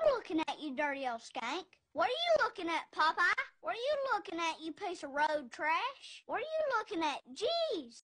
you looking at, you dirty old skank? What are you looking at, Popeye? What are you looking at, you piece of road trash? What are you looking at? Jeez.